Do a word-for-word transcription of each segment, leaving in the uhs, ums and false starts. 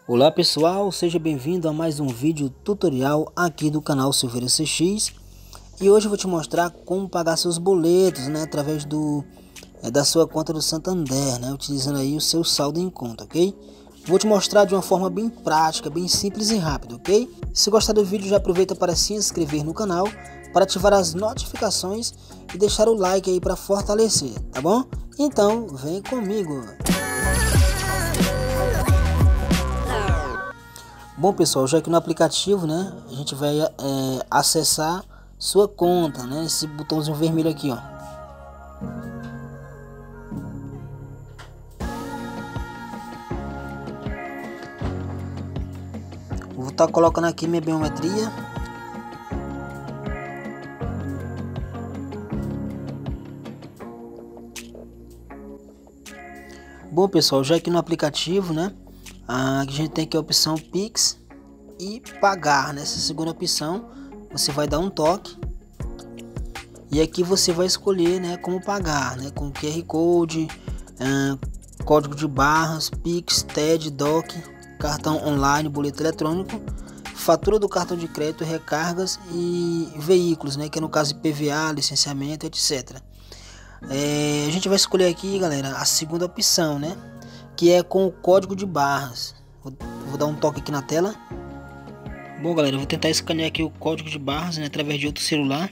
Olá pessoal, seja bem-vindo a mais um vídeo tutorial aqui do canal Silveira C X. E hoje eu vou te mostrar como pagar seus boletos, né, através do é, da sua conta do Santander, né, utilizando aí o seu saldo em conta, ok? Vou te mostrar de uma forma bem prática, bem simples e rápida, ok? Se gostar do vídeo, já aproveita para se inscrever no canal, para ativar as notificações e deixar o like aí para fortalecer, tá bom? Então, vem comigo! Bom pessoal, já que no aplicativo, né, a gente vai é, acessar sua conta, né, esse botãozinho vermelho aqui, ó. Vou estar colocando aqui minha biometria. Bom pessoal, já que no aplicativo, né, a gente tem aqui a opção Pix e pagar. Nessa segunda opção você vai dar um toque e aqui você vai escolher, né, como pagar, né, com Q R Code, uh, código de barras, Pix, T E D, D O C, cartão online, boleto eletrônico, fatura do cartão de crédito, recargas e veículos, né, que é no caso I P V A, licenciamento, etcétera. É, a gente vai escolher aqui, galera, a segunda opção, né, que é com o código de barras. Vou, vou dar um toque aqui na tela. Bom galera, eu vou tentar escanear aqui o código de barras, né, através de outro celular.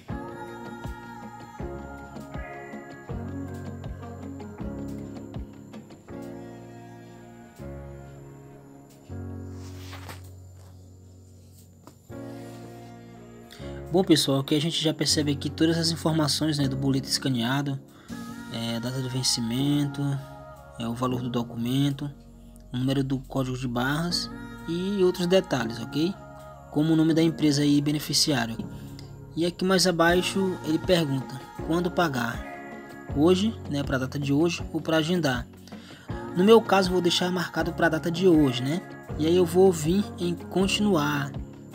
Bom pessoal, aqui a gente já percebe aqui todas as informações, né, do boleto escaneado, é, data de vencimento, é o valor do documento, o número do código de barras e outros detalhes, ok? Como o nome da empresa e beneficiário. E aqui mais abaixo ele pergunta quando pagar, hoje, né, para a data de hoje ou para agendar. No meu caso vou deixar marcado para a data de hoje, né? E aí eu vou vir em continuar.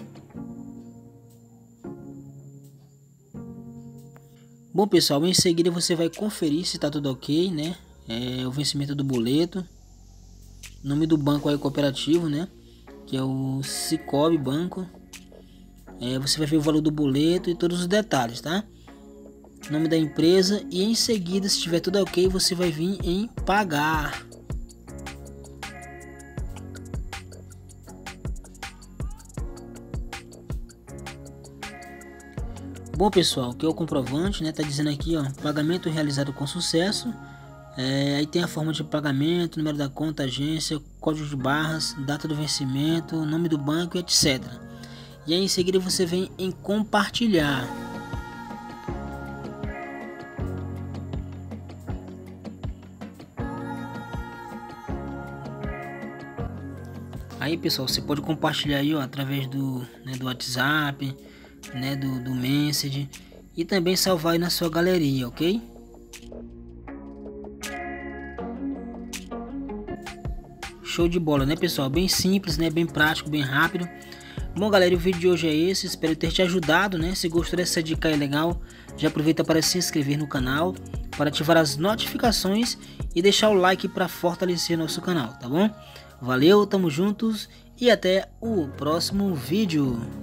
Bom pessoal, em seguida você vai conferir se está tudo ok, né? É, o vencimento do boleto, nome do banco aí cooperativo, né, que é o Cicobi Banco. É, você vai ver o valor do boleto e todos os detalhes, tá? Nome da empresa e em seguida, se estiver tudo ok, você vai vir em pagar. Bom pessoal, que é o comprovante, né? Tá dizendo aqui, ó, pagamento realizado com sucesso. É, aí tem a forma de pagamento, número da conta, agência, código de barras, data do vencimento, nome do banco, etcétera. E aí em seguida você vem em compartilhar. Aí pessoal, você pode compartilhar aí, ó, através do, né, do WhatsApp, né, do, do Message e também salvar aí na sua galeria, ok? Show de bola, né pessoal? Bem simples, né? Bem prático, bem rápido. Bom galera, o vídeo de hoje é esse. Espero ter te ajudado, né? Se gostou dessa dica aí legal, já aproveita para se inscrever no canal, para ativar as notificações e deixar o like para fortalecer nosso canal, tá bom? Valeu, tamo juntos e até o próximo vídeo.